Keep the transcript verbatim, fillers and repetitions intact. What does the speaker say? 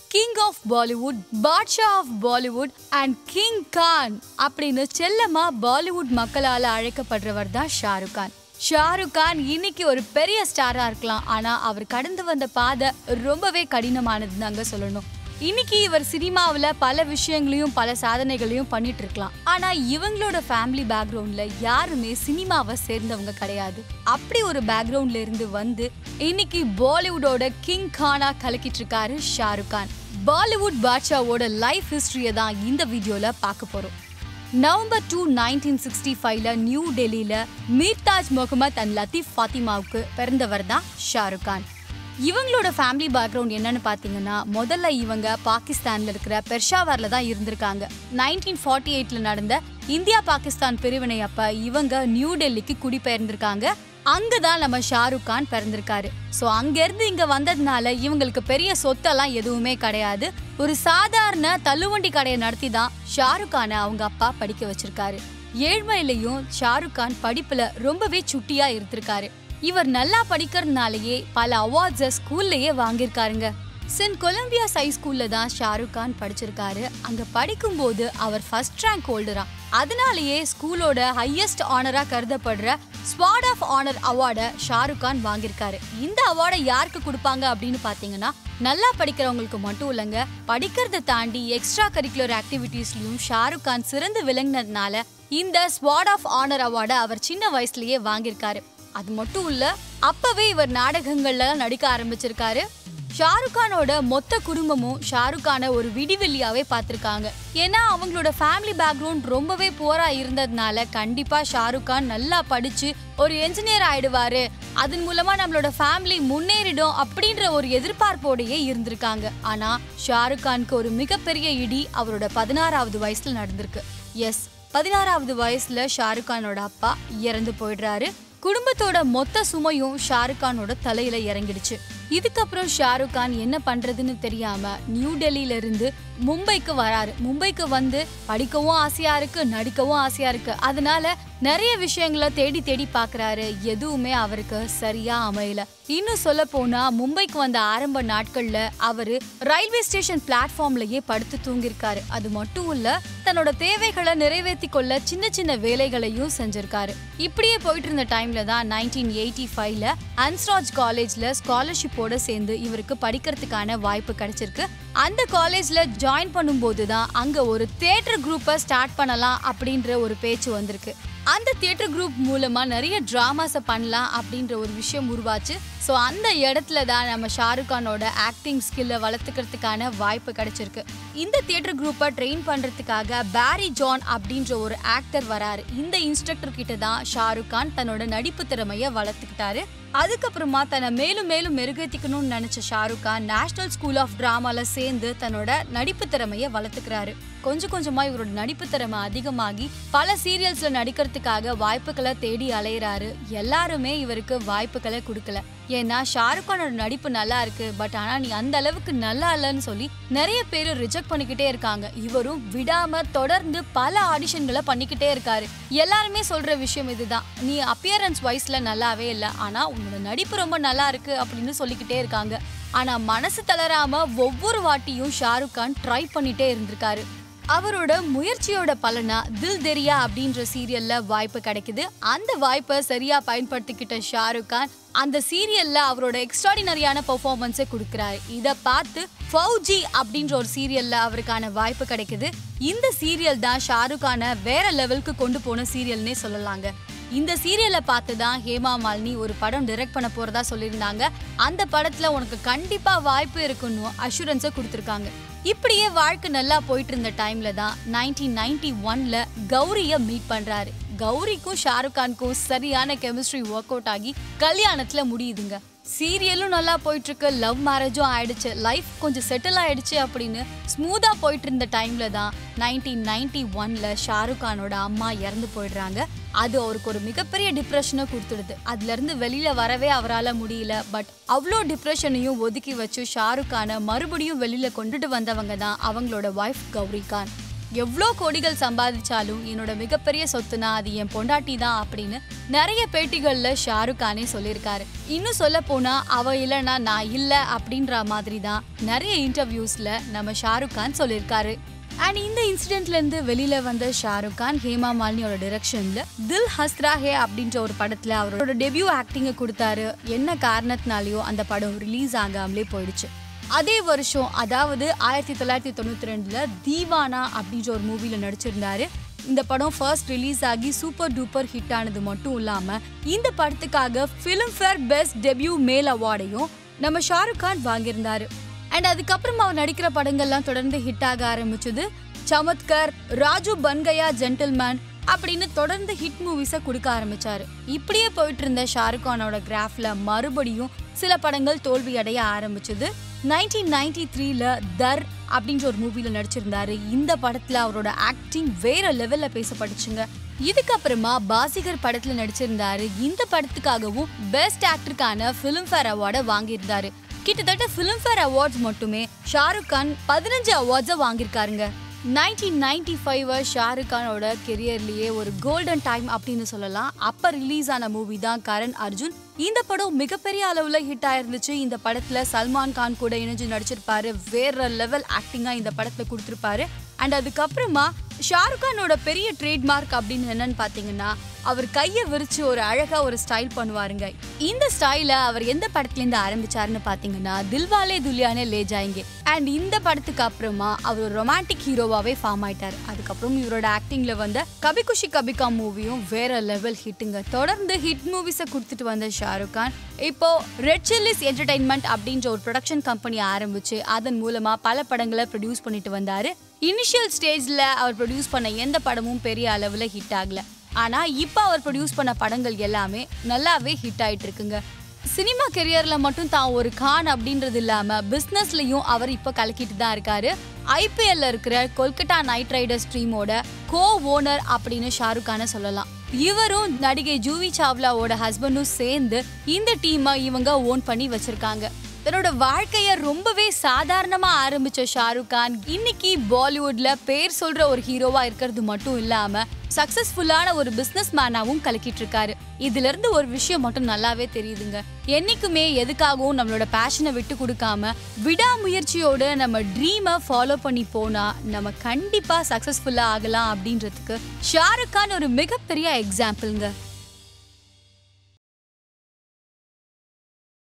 King of Bollywood, Badshah of Bollywood and King Khan அப்படின்னு செல்லமா பாலிவுட் மக்களால அழைக்கப்படுறவர் தான் ஷாருக் கான். ஷாருக் கான் இன்னைக்கு ஒரு பெரிய ஸ்டாரா இருக்கலாம், ஆனா அவர் கடந்து வந்த பாதை ரொம்பவே கடினமானது தாங்க சொல்லணும். இன்னைக்கு இவர் சினிமாவில் பல விஷயங்களையும் பல சாதனைகளையும் பண்ணிட்டு இருக்கலாம், ஆனா இவங்களோட ஃபேமிலி பேக்ரவுண்ட்ல யாருமே சினிமாவை சேர்ந்தவங்க கிடையாது. அப்படி ஒரு பேக்ரவுண்ட்ல இருந்து வந்து இன்னைக்கு பாலிவுட்டோட கிங் கானா கலக்கிட்டு இருக்காரு ஷாருக் கான். பாலிவுட் பாட்ஷாவோட லைஃப் ஹிஸ்டரியை தான் இந்த வீடியோல பார்க்க போறோம். நவம்பர் டூ நைன்டீன் சிக்ஸ்டி ஃபைவ்ல நியூ டெல்லியில மீர்தாஜ் முகமது அண்ட் லத்தீப் ஃபாத்திமாவுக்கு பிறந்தவர் தான் ஷாருக் கான். இவங்களோட ஃபேமிலி பேக்ரவுண்ட் என்னன்னு பார்த்தீங்கன்னா, முதல்ல இவங்க பாகிஸ்தான்ல இருக்கிற பெர்ஷாவர்ல தான் இருந்திருக்காங்க. நைன்டீன் ஃபார்ட்டி எயிட்ல நடந்த இந்தியா பாகிஸ்தான் பிரிவினை அப்ப இவங்க நியூ டெல்லிக்கு குடிபெயர்ந்திருக்காங்க. அங்கதான் நம்ம ஷாருக் கான் பிறந்திருக்காரு. ஸோ அங்கிருந்து இங்க வந்ததுனால இவங்களுக்கு பெரிய சொத்தெல்லாம் எதுவுமே கிடையாது. ஒரு சாதாரண தள்ளுவண்டி கடையை நடத்தி தான் ஷாருக் கானை அவங்க அப்பா படிக்க வச்சிருக்காரு. ஏழ்மையிலையும் ஷாருக் கான் படிப்புல ரொம்பவே சுட்டியா இருந்திருக்காரு. இவர் நல்லா படிக்கிறதுனாலயே பல அவார்ட்ஸை ஸ்கூல்லையே வாங்கியிருக்காருங்க. சென்ட் கொலம்பியா ஹை ஸ்கூல்ல தான் ஷாருக் கான் படிச்சிருக்காரு. அங்க படிக்கும்போது அவர் ஃபர்ஸ்ட் ரேங்க் ஹோல்டரா, அதனாலேயே ஸ்கூலோட ஹையஸ்ட் ஆனரா கருதப்படுற ஸ்வார்ட் ஆஃப் ஆனர் அவார்டை ஷாருக் கான் வாங்கியிருக்காரு. இந்த அவார்டை யாருக்கு கொடுப்பாங்க அப்படின்னு பாத்தீங்கன்னா, நல்லா படிக்கிறவங்களுக்கு மட்டும் இல்லைங்க, படிக்கிறத தாண்டி எக்ஸ்ட்ரா கரிக்குலர் ஆக்டிவிட்டீஸ்லயும் ஷாருக் கான் சிறந்து விளங்கினதுனால இந்த ஸ்வார்ட் ஆஃப் ஆனர் அவார்டை அவர் சின்ன வயசுலயே வாங்கியிருக்காரு. அது மட்டும் இல்ல, அப்பவே இவர் நாடகங்கள்ல நடிக்க ஆரம்பிச்சிருக்காரு. ஷாருக் கானோட மொத்த குடும்பமும் ஷாருக் கானை ஒரு விடிவெள்ளியாவே பார்த்திருக்காங்க. ஏன்னா அவங்களோட ஃபேமிலி பேக்ரவுண்ட் ரொம்பவே போரா இருந்ததுனால கண்டிப்பா ஷாருக் கான் நல்லா படிச்சு ஒரு என்ஜினியர் ஆயிடுவாரு, அதன் மூலமா நம்மளோட ஃபேமிலி முன்னேறிடும் அப்படின்ற ஒரு எதிர்பார்ப்போடையே இருந்திருக்காங்க. ஆனா ஷாருக் கானுக்கு ஒரு மிகப்பெரிய இடி அவரோட பதினாறாவது வயசுல நடந்திருக்கு. எஸ், பதினாறாவது வயசுல ஷாருக் கானோட அப்பா இறந்து போயிடுறாரு. குடும்பத்தோட மொத்த சுமையும் ஷாருக் கானோட தலையில இறங்கிடுச்சு. இதுக்கப்புறம் ஷாருக் கான் என்ன பண்றதுன்னு தெரியாம நியூ டெல்லியில இருந்து மும்பைக்கு வராரு. மும்பைக்கு வந்து படிக்கவும் ஆசையா இருக்கு, நடிக்கவும் ஆசையா இருக்கு. அதனால நிறைய விஷயங்களை தேடி தேடி பாக்குறாரு. எதுவுமே அவருக்கு சரியா அமையல. இன்னும் சொல்ல போனா மும்பைக்கு வந்த ஆரம்ப நாட்கள்ல அவரு ரயில்வே ஸ்டேஷன் பிளாட்ஃபார்ம்லயே படுத்து தூங்கிருக்காரு. அது மட்டும் இல்ல, தன்னோட தேவைகளை நிறைவேற்றி கொள்ள சின்ன சின்ன வேலைகளையும் செஞ்சிருக்காரு. இப்படியே போயிட்டு இருந்த டைம்ல தான் நைன்டீன் எயிட்டி ஃபைவ்ல அன்ஸ்ராஜ் காலேஜ்ல ஸ்காலர்ஷிப்போட சேர்ந்து இவருக்கு படிக்கிறதுக்கான வாய்ப்பு கிடைச்சிருக்கு. அந்த காலேஜ்ல ஜாயின் பண்ணும்போது தான் அங்க ஒரு தியேட்டர் குரூப்பை ஸ்டார்ட் பண்ணலாம் அப்படின்ற ஒரு பேச்சு வந்திருக்கு. அந்த தியேட்டர் குரூப் மூலமா நிறைய டிராமாஸை பண்ணலாம் அப்படின்ற ஒரு விஷயம் உருவாச்சு. ஸோ அந்த இடத்துல தான் நம்ம ஷாருக் கானோட ஆக்டிங் ஸ்கில்லை வளர்த்துக்கிறதுக்கான வாய்ப்பு கிடைச்சிருக்கு. இந்த தியேட்டர் குரூப்பை ட்ரெயின் பண்றதுக்காக பேரி ஜான் அப்படின்ற ஒரு ஆக்டர் வராரு. இந்த இன்ஸ்ட்ரக்டர் கிட்ட தான் ஷாருக் கான் தன்னோட நடிப்பு திறமையை வளர்த்துக்கிட்டாரு. அதுக்கப்புறமா தன்னை மேலும் மேலும் மெருகேற்றிக்கணும்னு நினைச்ச Shahrukh Khan national school of டிராமால சேர்ந்து தன்னோட நடிப்பு திறமையை வளர்த்துக்கிறாரு. கொஞ்சம் கொஞ்சமா இவரோட நடிப்பு திறமை அதிகமாகி பல சீரியல்ஸ்ல நடிக்கிறதுக்காக வாய்ப்புகளை தேடி அலையிறாரு. எல்லாருமே இவருக்கு வாய்ப்புகளை கொடுக்கல. ஏன்னா ஷாருக் கானோட நடிப்பு நல்லா இருக்கு, பட் ஆனா நீ அந்த அளவுக்கு நல்லா இல்லைன்னு சொல்லி நிறைய பேர் ரிஜெக்ட் பண்ணிக்கிட்டே இருக்காங்க. இவரும் விடாம தொடர்ந்து பல ஆடிஷன்களை பண்ணிக்கிட்டே இருக்காரு. எல்லாருமே சொல்ற விஷயம் இதுதான், நீ அப்பியரன்ஸ் வைஸ்ல நல்லாவே இல்லை, ஆனா உன்னோட நடிப்பு ரொம்ப நல்லா இருக்கு அப்படின்னு சொல்லிக்கிட்டே இருக்காங்க. ஆனா மனசு தளராம ஒவ்வொரு வாட்டியும் ஷாருக் கான் ட்ரை பண்ணிட்டே இருந்திருக்காரு. அவரோட முயற்சியோட பலனா தில் தெரியா அப்படின்ற சீரியல்ல வாய்ப்பு கிடைக்குது. அந்த வாய்ப்பை சரியா பயன்படுத்திக்கிட்ட ஷாருக் கான் அந்த சீரியல்ல அவரோட எக்ஸ்ட்ராடினரியான பெர்ஃபார்மன்ஸை கொடுக்குறாரு. இதை பார்த்து ஃபௌஜி அப்படின்ற ஒரு சீரியல்ல அவருக்கான வாய்ப்பு கிடைக்குது. இந்த சீரியல் தான் ஷாருக் கானை வேற லெவலுக்கு கொண்டு போன சீரியல்னே சொல்லலாங்க. இந்த சீரியலை பார்த்து தான் ஹேமா மாலினி ஒரு படம் டைரக்ட் பண்ண போறதா சொல்லியிருந்தாங்க. அந்த படத்துல உனக்கு கண்டிப்பா வாய்ப்பு இருக்குன்னு அஷூரன்ஸை கொடுத்துருக்காங்க. இப்படியே வாழ்க்கை நல்லா போயிட்டு இருந்த டைம்ல தான் நைன்டீன் நைன்டி ஒன்ல கௌரிய மீட் பண்றாரு. கௌரிக்கும் ஷாருக் கானுக்கும் சரியான கெமிஸ்ட்ரி ஒர்க் அவுட் ஆகி கல்யாணத்துல முடியுதுங்க. சீரியலும் நல்லா போயிட்டு இருக்கு, லவ் மேரேஜும் ஆயிடுச்சு, லைஃப் கொஞ்சம் செட்டில் ஆயிடுச்சு அப்படின்னு ஸ்மூதா போயிட்டு இருந்த டைம்ல தான் நைன்டீன் நைன்டி ஒன்ல ஷாருக் கானோட அம்மா இறந்து போயிடுறாங்க. அது அவருக்கு ஒரு மிகப்பெரிய டிப்ரெஷனை கொடுத்துடுது. அதுல இருந்து வெளியில வரவே அவரால் முடியல. பட் அவ்வளோ டிப்ரெஷனையும் ஒதுக்கி வச்சு ஷாருக் கானை மறுபடியும் வெளியில கொண்டுட்டு வந்தவங்க தான் அவங்களோட வைஃப் கௌரி கான். எவ்வளோ கோடிகள் சம்பாதிச்சாலும் என்னோட மிகப்பெரிய சொத்துனா அது என் பொண்டாட்டி தான் அப்படின்னு நிறைய பேட்டிகள்ல ஷாருக் கானே சொல்லியிருக்காரு. இன்னும் சொல்ல போனா அவ இல்லைன்னா நான் இல்லை அப்படின்ற மாதிரி தான் நிறைய இன்டர்வியூஸ்ல நம்ம ஷாருக் கான் சொல்லியிருக்காரு. அண்ட் இந்த இன்சிடென்ட்ல இருந்து வெளியில வந்த ஷாருக் கான் ஹேமா மாலினியோட டைரக்ஷன்ல தில் ஹஸ்ரா ஹே அப்படின்ற ஒரு படத்துல அவரோட டெபியூ ஆக்டிங்க கொடுத்தாரு. என்ன காரணத்தினாலயோ அந்த படம் ரிலீஸ் ஆகாமலே போயிடுச்சு. அதே வருஷம் அதாவது ஆயிரத்தி தொள்ளாயிரத்தி தொண்ணூத்தி ரெண்டுல தீவானா அப்படின்ற ஒரு மூவில நடிச்சிருந்தாரு. இந்த படம் ஃபர்ஸ்ட் ரிலீஸ் ஆகி சூப்பர் டூப்பர் ஹிட் ஆனது மட்டும் இல்லாம இந்த படத்துக்காக ஃபிலிம்ஃபேர் பெஸ்ட் டெபியூ மேல் அவார்டையும் நம்ம ஷாருக் கான் வாங்கியிருந்தாரு. அண்ட் அதுக்கப்புறம் அவர் நடிக்கிற படங்கள்லாம் தொடர்ந்து ஹிட் ஆக ஆரம்பிச்சது. சமத்கர், ராஜு பன்கயா ஜென்டில்மேன் அப்படின்னு தொடர்ந்து ஹிட் மூவிஸை கொடுக்க ஆரம்பிச்சாரு. இப்படியே போயிட்டு இருந்த ஷாருக் கானோட கிராஃப்ல மறுபடியும் சில படங்கள் தோல்வி அடைய ஆரம்பிச்சது. நைன்டீன் நைன்டி த்ரீல தர் அப்படின்ற ஒரு மூவில நடிச்சிருந்தாரு. இந்த படத்துல அவரோட ஆக்டிங் வேற லெவல்ல பேசப்பட்டுச்சுங்க. இதுக்கப்புறமா பாசிகர் படத்துல நடிச்சிருந்தாரு. இந்த படத்துக்காகவும் பெஸ்ட் ஆக்டருக்கான ஃபிலிம்ஃபேர் அவார்டை வாங்கியிருந்தாரு. கிட்டத்தட்ட ஃபிலிம்ஃபேர் அவார்ட்ஸ் மட்டுமே ஷாருக் கான் பதினஞ்சு அவார்ட்ஸை வாங்கியிருக்காருங்க. நைன்டீன் நைன்டி ஃபைவ் ஷாருக் கானோட கெரியர்லயே ஒரு கோல்டன் டைம் அப்படின்னு சொல்லலாம். அப்ப ரிலீஸ் ஆன மூவி தான் கரண் அர்ஜுன். இந்த படம் மிகப்பெரிய அளவுல ஹிட் ஆயிருந்துச்சு. இந்த படத்துல சல்மான் கான் கூட இணைஞ்சு நடிச்சிருப்பாரு. வேற லெவல் ஆக்டிங்கா இந்த படத்துல கொடுத்திருப்பாரு. அண்ட் அதுக்கப்புறமா ஷாருக் கானோட பெரிய ட்ரேட்மார்க் அப்படின்னு என்னன்னு பாத்தீங்கன்னா அவர் கையை விரிச்சு ஒரு அழகா ஒரு ஸ்டைல் பண்ணுவாருங்க. இந்த ஸ்டைல அவர் எந்த படத்துல இருந்து ஆரம்பிச்சாருன்னு பாத்தீங்கன்னா தில்வாலே துல்யானே லே ஜாயேங்கே. அண்ட் இந்த படத்துக்கு அப்புறமா அவர் ஒரு ரொமான்டிக் ஹீரோவாவே ஃபார்ம் ஆயிட்டாரு. அதுக்கப்புறம் இவரோட ஆக்டிங்ல வந்த கபி குஷி கபி கம் மூவியும் வேற லெவல் ஹிட்டுங்க. தொடர்ந்து ஹிட் மூவிஸை கொடுத்துட்டு வந்த ஷாருக் கான் இப்போ ரெட் சில்லிஸ் என்டர்டைன்மெண்ட் அப்படின்ற ஒரு ப்ரொடக்ஷன் கம்பெனி ஆரம்பிச்சு அதன் மூலமா பல படங்களை ப்ரொடியூஸ் பண்ணிட்டு வந்தாரு. இனிஷியல் ஸ்டேஜ்ல அவர் ப்ரொடியூஸ் பண்ண எந்த படமும் பெரிய அளவுல ஹிட் ஆகல. ஆனா இப்ப அவர் ப்ரொடியூஸ் பண்ண படங்கள் எல்லாமே நல்லாவே ஹிட் ஆயிட்டு இருக்குங்க. சினிமா கெரியர்ல மட்டும் தான் ஒரு கான் அப்படின்றது இல்லாம பிசினஸ்லயும் அவர் இப்ப கலக்கிட்டு தான் இருக்காரு. ஐபிஎல்ல இருக்கிற கொல்கத்தா நைட் ரைடர்ஸ் டீமோட கோ ஓனர் அப்படின்னு ஷாருக் கான சொல்லலாம். இவரும் நடிகை ஜூவி சாவ்லாவோட ஹஸ்பண்டும் சேர்ந்து இந்த டீமை இவங்க ஓன் பண்ணி வச்சிருக்காங்க. தன்னோட வாழ்க்கைய ரொம்பவே சாதாரணமா ஆரம்பிச்ச ஷாருக் கான் இன்னைக்கு பாலிவுட்ல பேர் சொல்ற ஒரு ஹீரோவா இருக்கிறது மட்டும் இல்லாம சக்சஸ்ஃபுல்லான ஒரு பிசினஸ் மேனாவும் கலக்கிட்டு இருக்காரு. இதுல இருந்து ஒரு விஷயம் மட்டும் நல்லாவே தெரியுதுங்க. என்னைக்குமே எதுக்காகவும் நம்மளோட பேஷனை விட்டு கொடுக்காம விடாமுயற்சியோட நம்ம ட்ரீமை ஃபாலோ பண்ணி போனா நம்ம கண்டிப்பா சக்சஸ்ஃபுல்லா ஆகலாம் அப்படின்றதுக்கு ஷாருக் கான் ஒரு மிகப்பெரிய எக்ஸாம்பிள்ங்க.